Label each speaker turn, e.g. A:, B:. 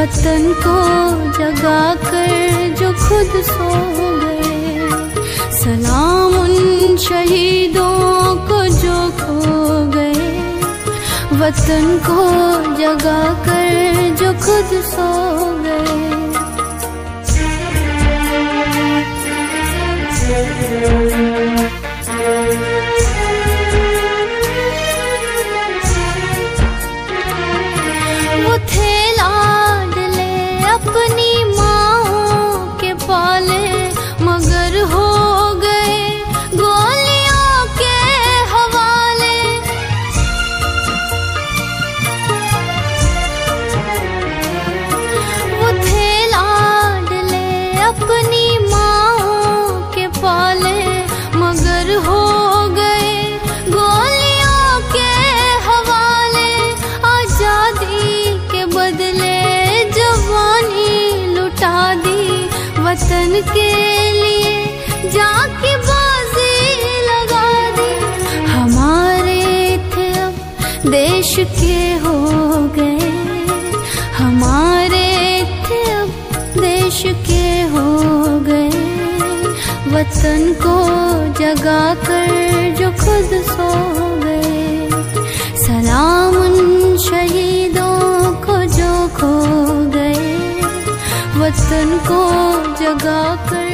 A: वतन को जगा कर जो खुद सो गए। सलाम उन शहीदों को जो खो गए, वतन को जगा कर जो खुद सो गए। वो थे लाडले अपनी माँओं के पाले, मगर हो गए गोलियों के हवाले। वो थे लाडले अपनी माँओं के पाले, मगर हो गए गोलियों के हवाले। आजादी के बदले जवानी लुटा दी, वतन के लिए जाके बाजी लगा दी। हमारे थे अब देश के हो गए, हमारे थे अब देश के हो गए। वतन को जगा कर जो खुद सो गए। सलाम उन शहीदों को जो खो गए, वतन को जगा कर